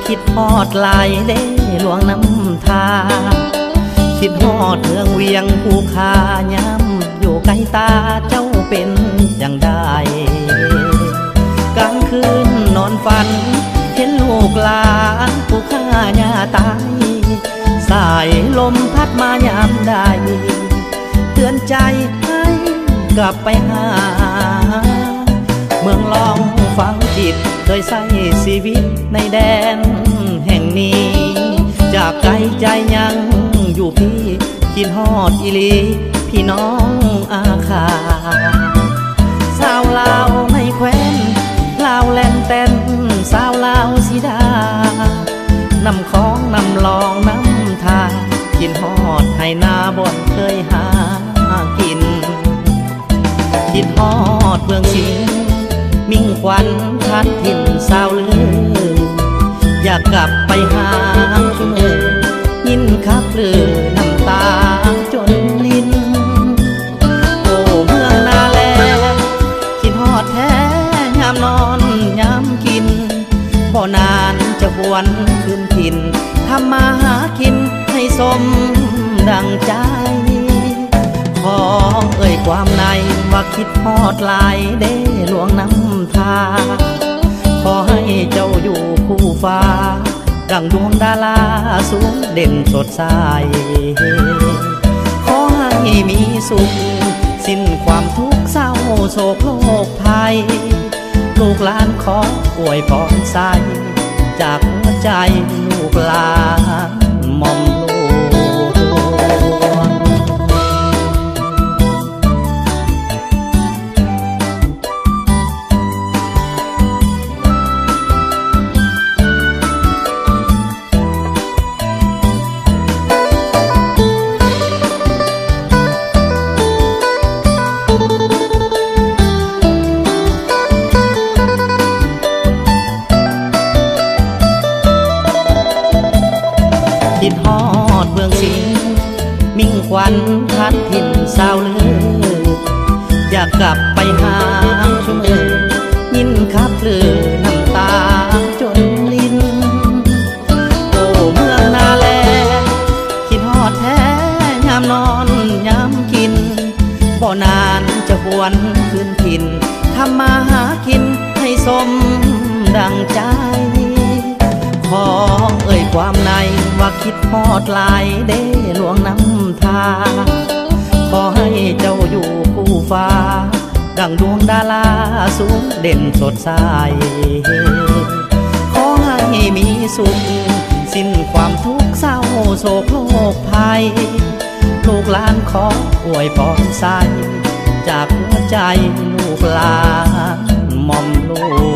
คิดฮอดหลายเด้หลวงน้ำทาคิดฮอดเมืองเวียงภูคาย้ำอยู่ใกล้ตาเจ้าเป็นอย่างใดกลางคืนนอนฝันเห็นลูกหลานผู้ฆ่าญาตายสายลมพัดมายามใดเตือนใจให้กลับไปหาเมืองลองฟังจิตเคยใส่ชีวิตในแดนแห่งนี้จากไกลใจยังอยู่พี่คิดฮอดอีลีพี่น้องอาคาสาวลาวในแคว้นลาวแลนเต้นสาวลาวสีดานำของนำลองน้ำทากินฮอดให้นาบ่อนเคยหากินคิดฮอดเมืองสิงมิ่งควันทัดถิ่นสาวลืออยากกลับไปหาชุมเอ๋ยยินคับลือน้ำตาจนลิ้นโอ้เมืองนาแลคิดฮอดแท้ยามนอนยามกินบ่นานจะหวนคืนถิ่นทำมาหากินให้สมดังใจขอเอ่ยความในว่าคิดฮอดหลายเด้หลวงน้ำทาขอให้เจ้าอยู่คู่ฟ้าดังดวงดาราสูงเด่นสดใสขอให้มีสุขสิ้นความทุกข์เศร้าโศกโรคภัยลูกหลานขออวยพรใสจากหัวใจลูกหลานหม่อมหลวงคิดฮอดเมืองสิงมิ่งควันทัดถิ่นสาวลืออยากกลับไปหาชุมเอ๋ยยินคับลือน้ำตาจนลิ้นโอ้เมืองนาแลคิดฮอดแท้ยามนอนยามกินบ่นานจะหวนคืนถิ่นทำมาหากินให้สมดังใจขอเอ่ยความในว่าคิดฮอดหลายเด้หลวงน้ำทาขอให้เจ้าอยู่คู่ฟ้าดังดวงดาราสูงเด่นสดใสขอให้มีสุขสิ้นความทุกข์เศร้าโศกโรคภัยลูกหลานขออวยพรใสจากหัวใจลูกหลานหม่อมหลวง